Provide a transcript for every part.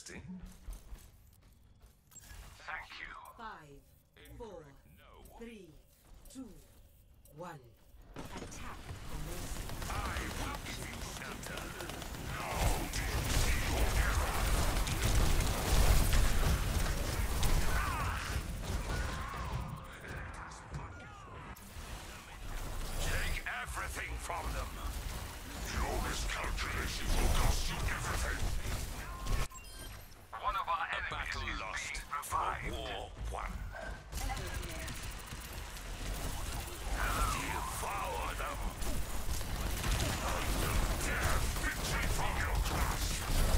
Interesting. Thank you. 5, 4, 3, 2, 1. Attack the Mercy. I will give you shelter. Take everything from them. Your miscalculation will cost you everything. One of our enemies battle is lost for war won. Devour them. Dare victory from your grasp.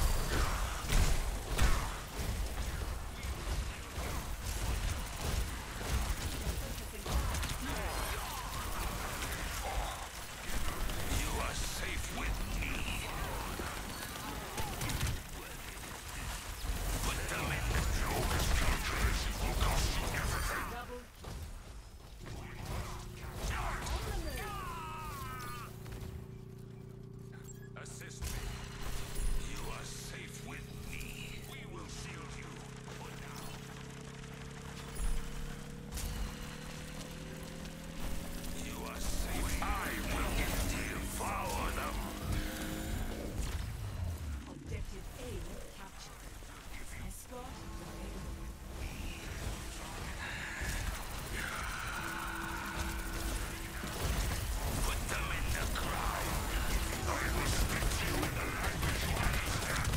You are safe with me. Put them in the your miscalculation will cost you everything. Assist me. You are safe with me. We will shield you for now. You are safe. I will devour them. Objective A captured. Escort the payload. Put them in the ground. I will speak to you in the language you understand.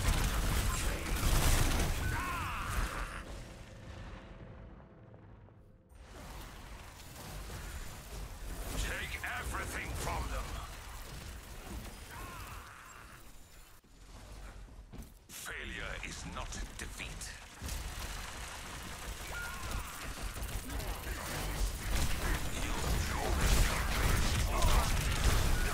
Take everything from them. Failure is not defeat. Your miscalculation will cost you.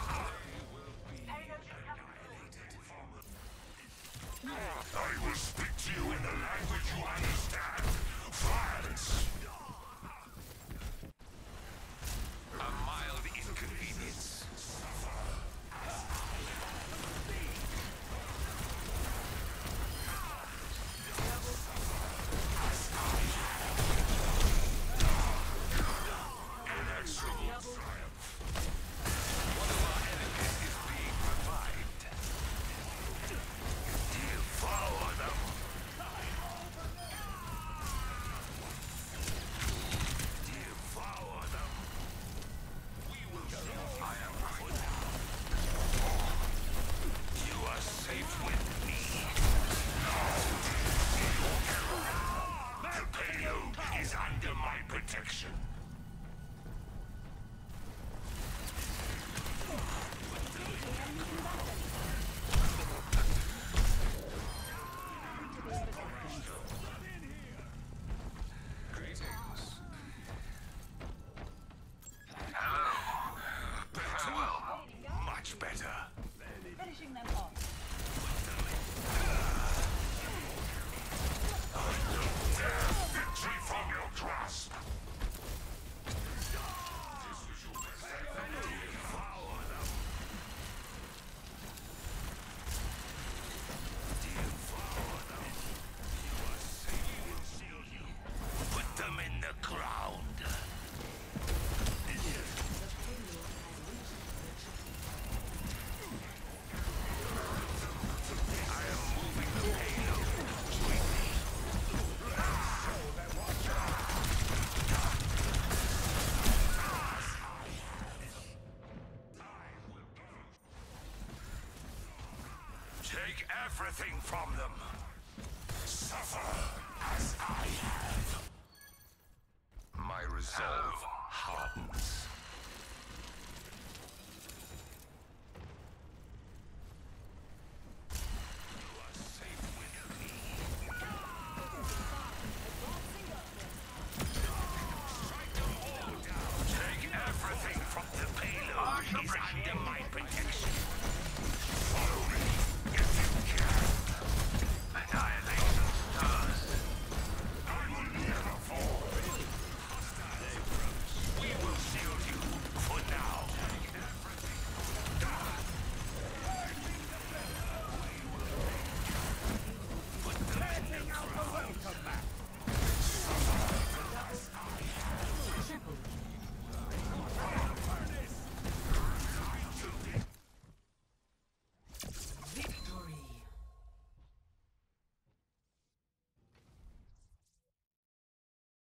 I will speak to you in the language you understand. Violence. A mild inconvenience. Inexorable triumph. One of our enemies is being revived. Devour them. Devour them. We will see. I am for now. You are safe with me. The payload is under my protection. Greetings. Hello. Better. Much better. Finishing them off. Dare victory from your grasp. Devour them. Devour them. You are safe. We will shield you. Put them in the ground. I am moving the payload. Join me. Take everything from them. Suffer as I have. My resolve hardens.